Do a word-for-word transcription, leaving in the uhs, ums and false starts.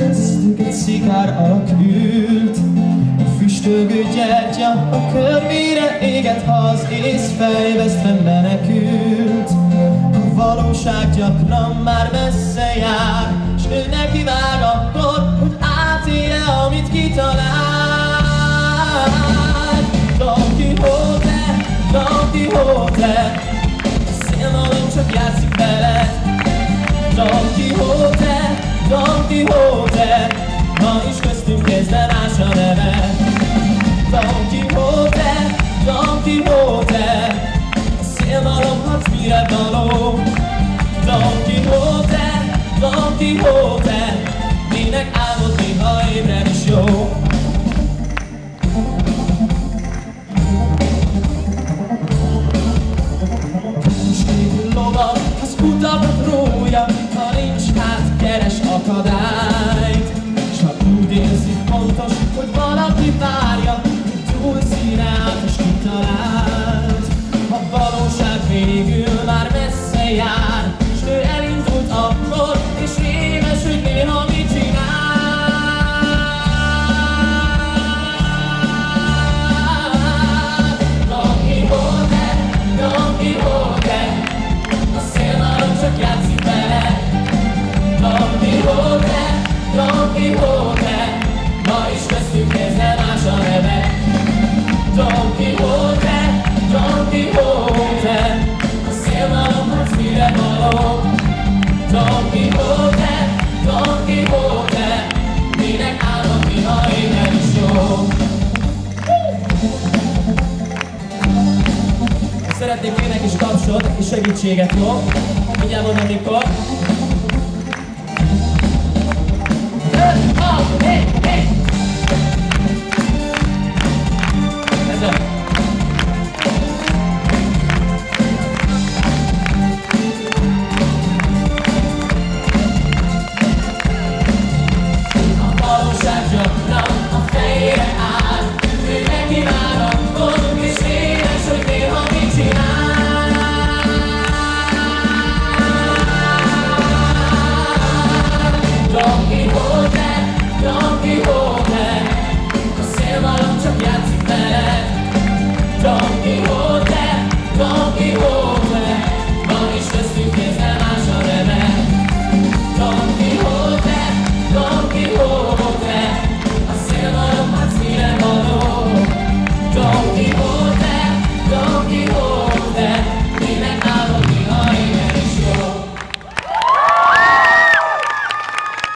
köztük egy szikár alak ült. A füstölgő gyertya a körmére éget, ha az ész fejvesztve menekült. A valóság gyakran már messze jár, s ő neki vág akkor, hogy átélje, amit kitalált. Don Quixote, Don Quixote, a szélmalom csak játszik veled. Don Quixote, Don Quixote, ma is köztünk kezdve más a neve. Don Quixote, Don Quixote, a szélmalom harc mire való. Don Quixote, Don Quixote, minek álmodni, ha ébren is jó. Az utakat rója, ha nincs, hát keres akadályt. S ha úgy érzi fontos, hogy valaki várja, hogy túlszíne át és kitalált. A valóság végül már messze jár, s ő elindult akkor, és rémes, hogy néha mit csinál. Don Quixote, Don Quixote, csak játszik vele. Don Quixote, Don Quixote, ma is köztünk kezdve más a neve. Don Quixote, Don Quixote, a szélmalom harc mire való. Don Quixote, Don Quixote, minek álmodni, ha éppen is jó. Szeretnék kérnek is tapsot és segítséget, jó? Mindjárt mondom mikor. öt, hat, hét, hét!